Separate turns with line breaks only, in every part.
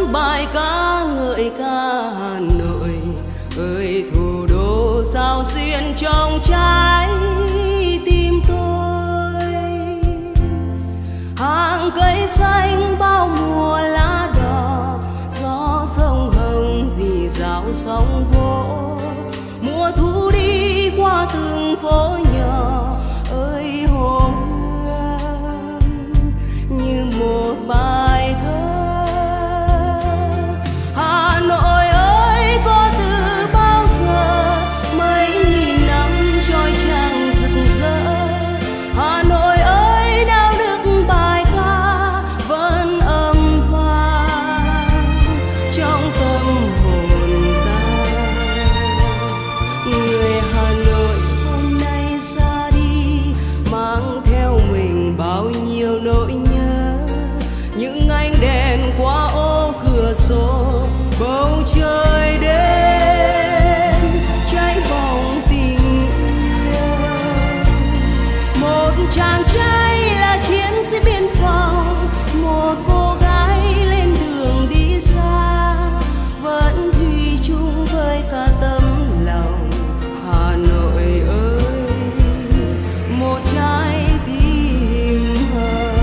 bài ca ngợi ca Hà Nội ơi, thủ đô sao xuyên trong trái tim tôi. Hàng cây xanh bao mùa lá đỏ, gió sông Hồng rì rào sóng vỗ. Mùa thu đi qua từng phố nhỏ ơi, hồ Gươm như một bài thơ. Hà Nội ơi, có từ bao giờ mấy nghìn năm trôi trăng rực rỡ. Hà Nội ơi, đạo đức bài ca vẫn âm vang trong tâm hồn ta. Người Hà Nội hôm nay ra đi, mang theo mình bao nhiêu nỗi nhớ. Những ánh đèn qua ô cửa sổ, bầu trời đêm cháy bỏng tình yêu. Một chàng trai là chiến sĩ biên phòng, một cô gái lên đường đi xa, vẫn thủy chung với cả tấm lòng. Hà Nội ơi, một trái tim hồng.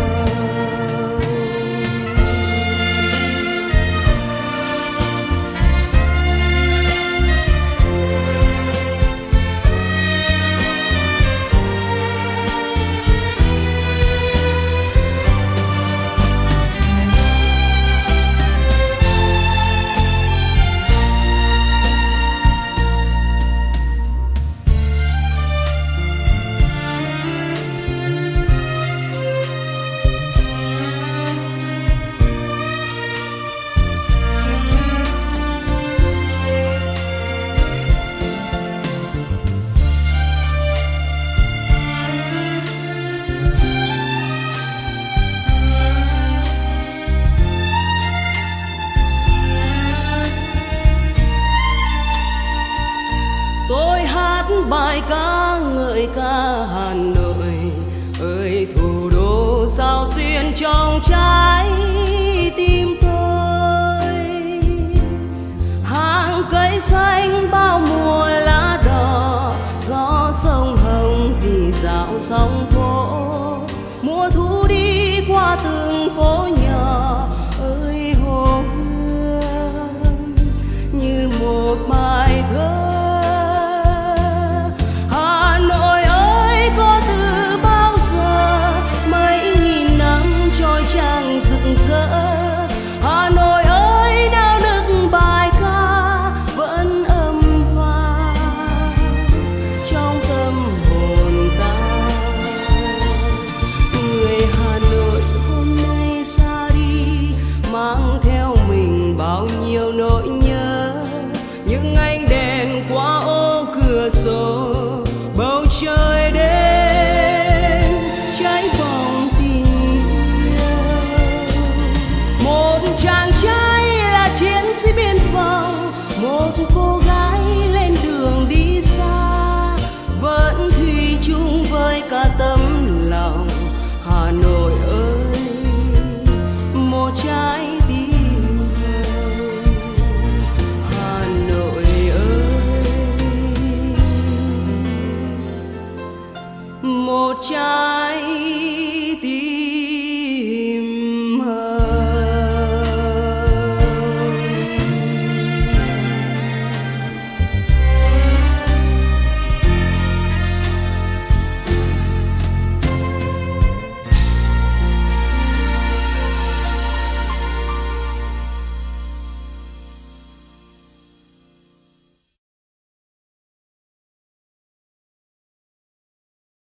Tôi hát bài ca ngợi ca Hà Nội ơi, thủ đô sao xuyên trong trái tim tôi. Hàng cây xanh bao mùa lá đỏ, gió sông Hồng rì rào sóng vỗ. Mùa thu đi qua từng phố nhỏ ơi, hồ Gươm như một bài thơ. Hà Nội ơi, có từ bao giờ mấy nghìn năm trôi trăng rực rỡ. Hà Nội ơi, đạo đức bài ca vẫn âm vang trong tâm hồn ta. Người Hà Nội hôm nay ra đi, mang theo mình bao nhiêu nỗi nhớ. Những ánh đèn qua ô cửa sổ, bầu trời đêm cháy bỏng tình yêu. Một chàng trai là chiến sĩ biên phòng, một cô gái lên đường đi xa, vẫn thủy chung với cả tấm lòng. Hà Nội ơi,